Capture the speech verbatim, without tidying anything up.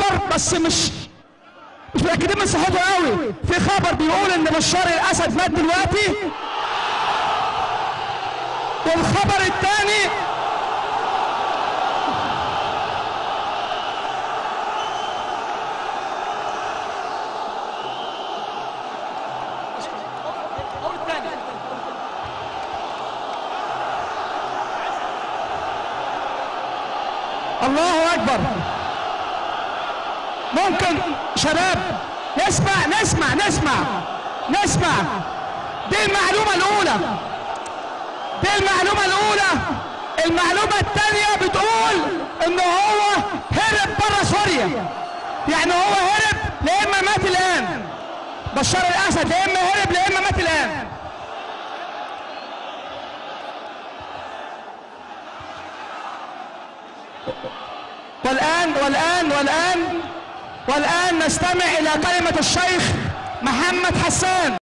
خبر بس مش مش متاكدين من صحته قوي. في خبر بيقول ان بشار الاسد مات دلوقتي، والخبر الثاني الله اكبر. ممكن شباب نسمع نسمع نسمع نسمع دي المعلومة الأولى، دي المعلومة الأولى. المعلومة الثانية بتقول إن هو هرب بره سوريا، يعني هو هرب لا إما مات الآن. بشار الأسد لا إما هرب لا إما مات الآن. والآن والآن والآن والآن نستمع إلى كلمة الشيخ محمد حسان.